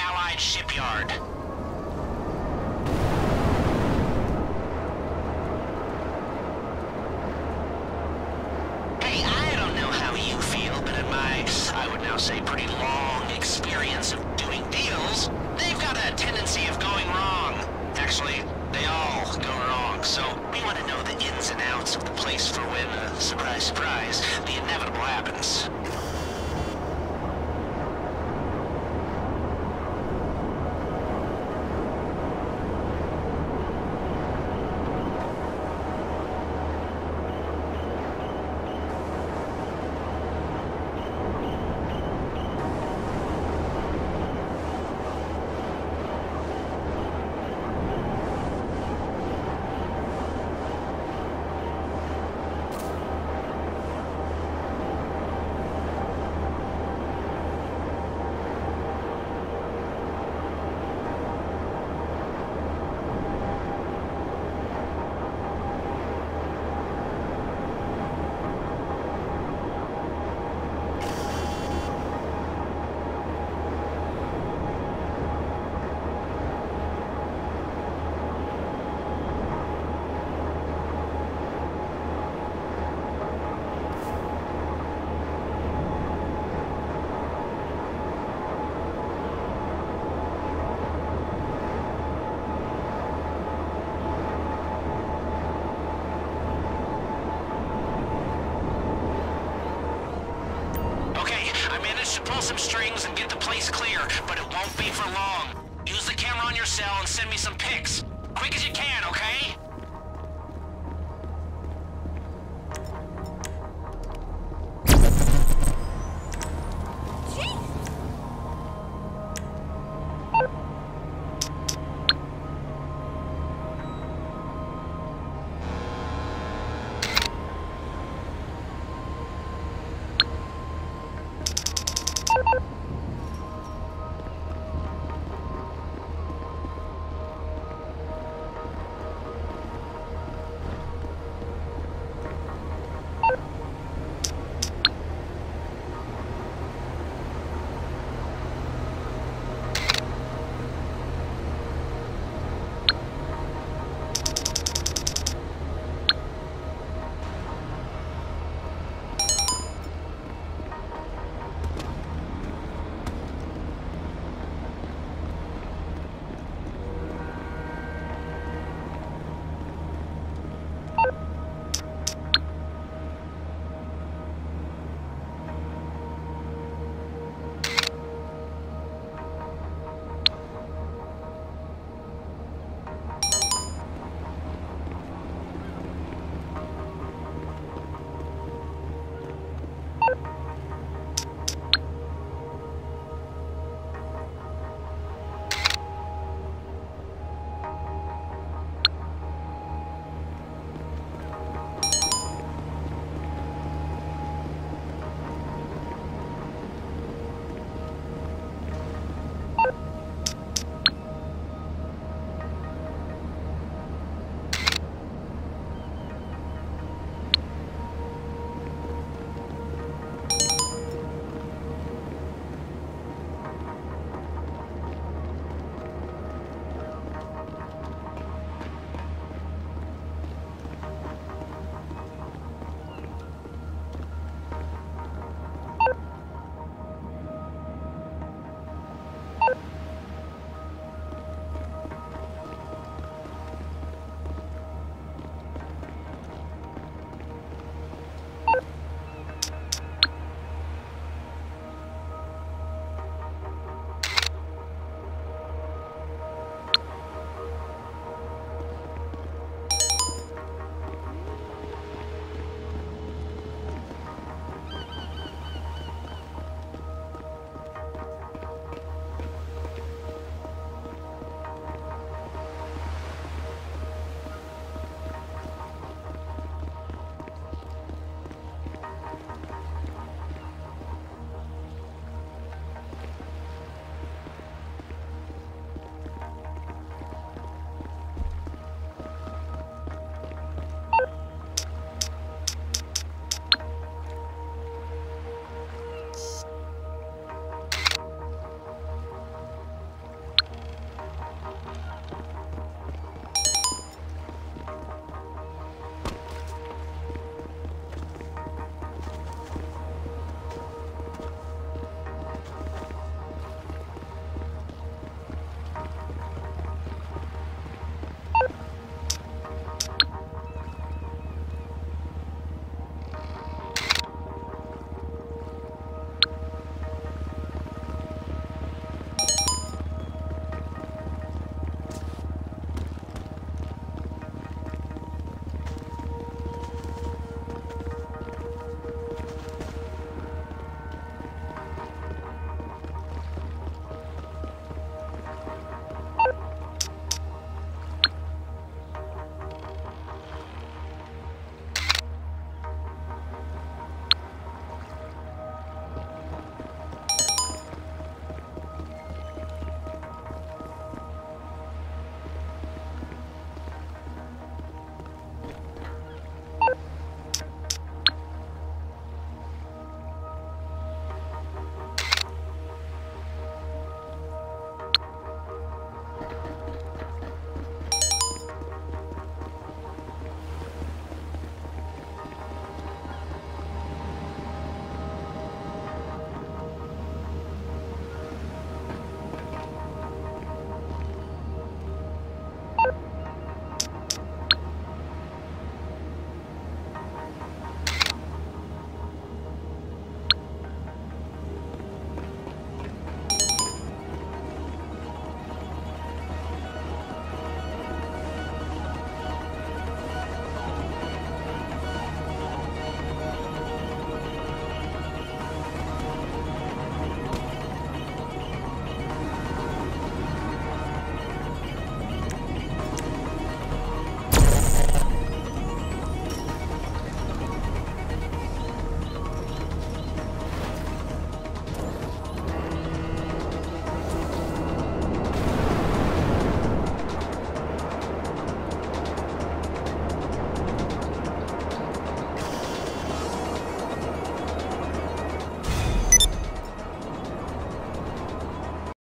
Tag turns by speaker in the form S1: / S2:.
S1: Allied shipyard. Hey, I don't know how you feel, but in my, I would now say, pretty long experience of doing deals, they've got a tendency of going wrong. Actually, they all go wrong, so we want to know the ins and outs of the place for when, surprise, surprise, the inevitable happens. Some strings and get the place clear, but it won't be for long. Use the camera on your cell and send me some pics. Quick as you can, okay?